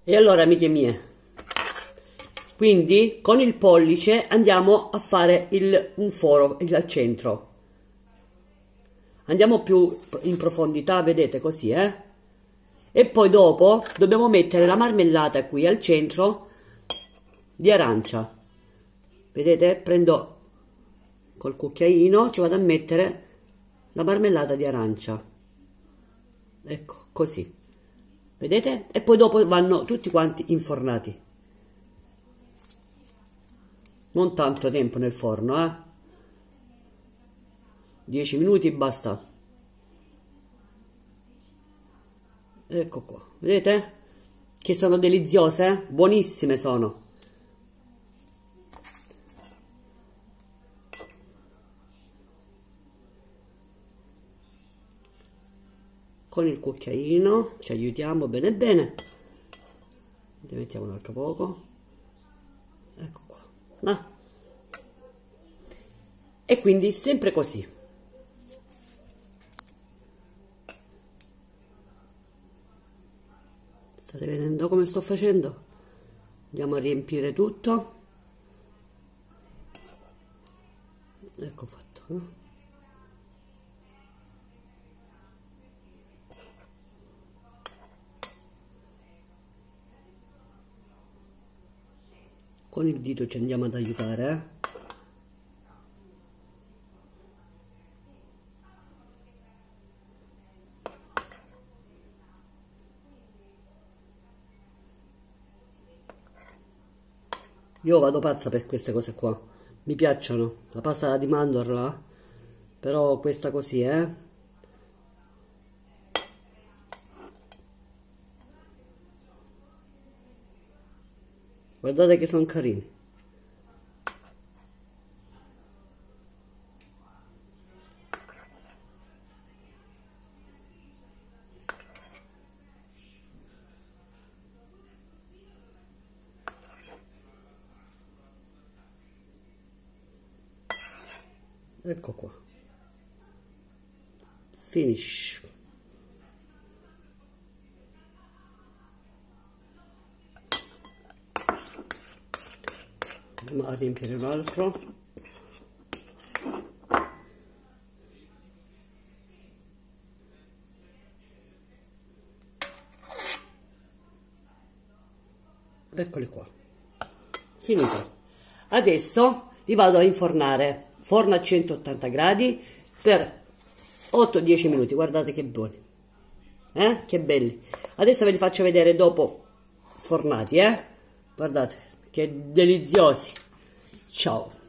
E allora, amiche mie, quindi con il pollice andiamo a fare un foro al centro. Andiamo più in profondità, vedete, così, E poi dopo dobbiamo mettere la marmellata qui al centro di arancia. Vedete? Prendo col cucchiaino, ci vado a mettere la marmellata di arancia. Ecco, così. Vedete? E poi dopo vanno tutti quanti infornati. Non tanto tempo nel forno, 10 minuti basta. Ecco qua, vedete? Che sono deliziose, buonissime sono. Con il cucchiaino ci aiutiamo bene bene. Ne mettiamo un altro poco. Ecco qua. E quindi sempre così. State vedendo come sto facendo? Andiamo a riempire tutto. Ecco fatto, Con il dito ci andiamo ad aiutare, Io vado pazza per queste cose qua, mi piacciono, la pasta di mandorla, però questa così, Guardate che sono carini. Ecco qua. Finish. Andiamo a riempire un altro. Eccoli qua. Finito. Adesso li vado a infornare. Forno a 180 gradi per 8-10 minuti. Guardate che buoni. Che belli. Adesso ve li faccio vedere dopo sfornati, Guardate che deliziosi. Ciao.